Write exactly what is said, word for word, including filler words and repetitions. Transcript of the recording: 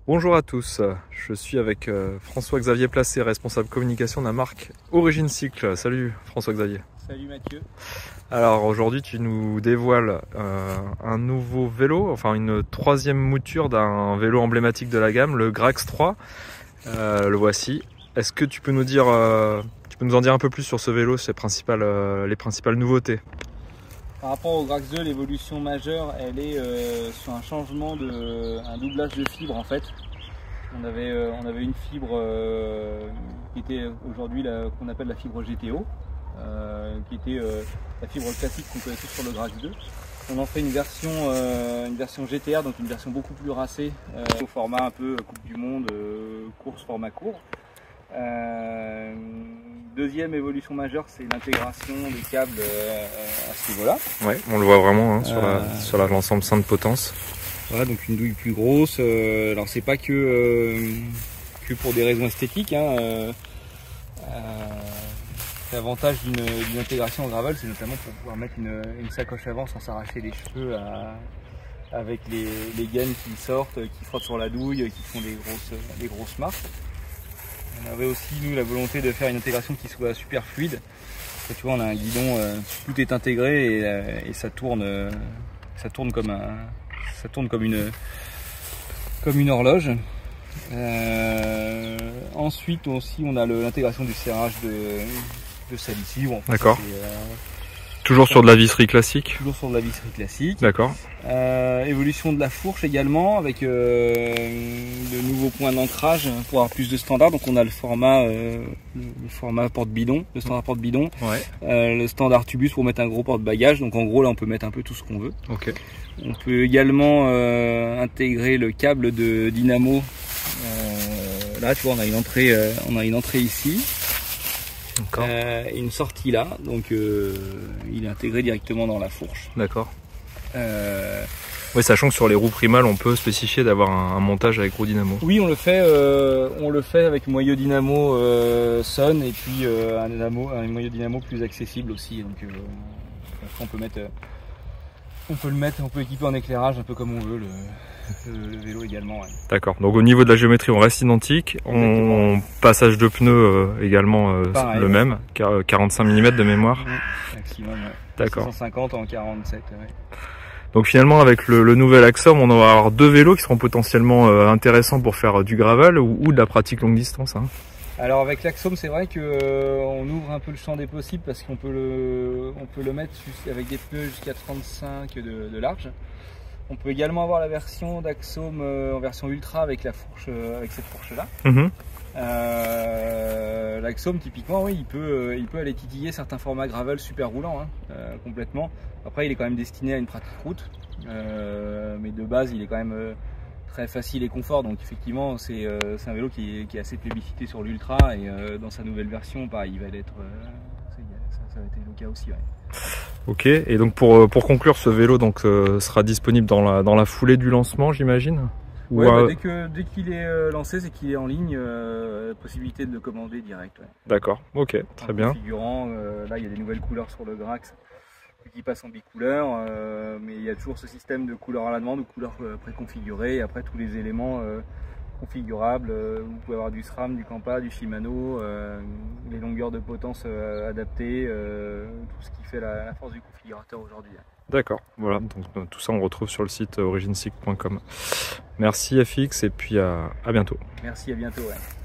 Bonjour à tous, je suis avec euh, François-Xavier Placé, responsable communication de la marque Origine Cycle. Salut François-Xavier. Salut Mathieu. Alors aujourd'hui tu nous dévoiles euh, un nouveau vélo, enfin une troisième mouture d'un vélo emblématique de la gamme, le Grax trois. Euh, le voici. Est-ce que tu peux nous dire, euh, tu peux nous en dire un peu plus sur ce vélo, ses principales, euh, les principales nouveautés? Par rapport au Grax deux, l'évolution majeure, elle est euh, sur un changement de, un doublage de fibres en fait. On avait, euh, on avait une fibre euh, qui était aujourd'hui qu'on appelle la fibre G T O, euh, qui était euh, la fibre classique qu'on connaissait sur le Grax deux. On en fait une version, euh, une version G T R, donc une version beaucoup plus racée, euh, au format un peu Coupe du Monde, euh, course format court. Euh, deuxième évolution majeure, c'est l'intégration des câbles euh, à ce niveau-là. Ouais, on le voit vraiment hein, sur euh, la, sur la, l'ensemble cinq de potence. Voilà, donc une douille plus grosse. Euh, alors c'est pas que, euh, que pour des raisons esthétiques. Hein, euh, euh, L'avantage d'une intégration en gravel, c'est notamment pour pouvoir mettre une, une sacoche avant sans s'arracher les cheveux à, avec les, les gaines qui sortent, qui frottent sur la douille, qui font des grosses, des grosses marques. On avait aussi nous la volonté de faire une intégration qui soit super fluide. Et tu vois, on a un guidon, euh, tout est intégré et, euh, et ça tourne, euh, ça tourne comme un, ça tourne comme une, comme une horloge. Euh, ensuite aussi, on a l'intégration du serrage de, de salissure. D'accord. Toujours sur de la visserie classique. Toujours sur de la visserie classique. D'accord. Euh, évolution de la fourche également avec euh, de nouveaux points d'ancrage pour avoir plus de standards. Donc on a le format, euh, le format porte-bidon, le standard porte-bidon, ouais. euh, le standard tubus pour mettre un gros porte-bagages. Donc en gros là on peut mettre un peu tout ce qu'on veut. Okay. On peut également euh, intégrer le câble de dynamo. Euh, là tu vois on a une entrée, euh, on a une entrée ici. Euh, une sortie là, donc euh, il est intégré directement dans la fourche. D'accord. Euh, oui, sachant que sur les roues primales, on peut spécifier d'avoir un, un montage avec roue dynamo. Oui, on le fait, euh, on le fait avec moyeu dynamo euh, Sun et puis euh, un, dynamo, un moyeu dynamo plus accessible aussi. Donc, euh, on peut mettre, on peut le mettre, on peut équiper en éclairage un peu comme on veut le. Le, le vélo également. Ouais. D'accord, donc au niveau de la géométrie on reste identique, on, passage de pneus euh, également euh, Pareil, le ouais. même, quarante-cinq millimètres de mémoire. Mmh, maximum, ouais. D'accord. six cent cinquante en quarante-sept. Ouais. Donc finalement avec le, le nouvel Axome on va avoir deux vélos qui seront potentiellement euh, intéressants pour faire du gravel ou, ou de la pratique longue distance. Hein. Alors avec l'Axome c'est vrai qu'on euh, ouvre un peu le champ des possibles parce qu'on peut le, on peut le mettre avec des pneus jusqu'à trente-cinq de, de large. On peut également avoir la version d'Axome euh, en version ultra avec la fourche, euh, avec cette fourche là. Mm-hmm. euh, L'Axome typiquement, oui, il peut, euh, il peut aller titiller certains formats gravel super roulants, hein, euh, complètement. Après, il est quand même destiné à une pratique route, euh, mais de base, il est quand même euh, très facile et confort. Donc effectivement, c'est euh, un vélo qui est, qui est assez plébiscité sur l'ultra et euh, dans sa nouvelle version, pareil, il va être, euh, ça, ça va être le cas aussi. Ouais. Ok, et donc pour, pour conclure, ce vélo donc, euh, sera disponible dans la, dans la foulée du lancement, j'imagine? Oui, bah, dès qu'il dès qu'il est euh, lancé, c'est qu'il est en ligne, euh, possibilité de le commander direct. Ouais. D'accord, ok, très en bien. Configurant, euh, là il y a des nouvelles couleurs sur le Grax qui passent en bicouleur, euh, mais il y a toujours ce système de couleurs à la demande ou couleurs euh, préconfigurées, et après tous les éléments euh, configurables, euh, vous pouvez avoir du SRAM, du Campa, du Shimano, euh, les longueurs de potence euh, adaptées, euh, tout ce qui fait la, la force du configurateur aujourd'hui. D'accord, voilà, donc tout ça on retrouve sur le site origine cycle point com. Merci F X et puis à, à bientôt. Merci, à bientôt. Ouais.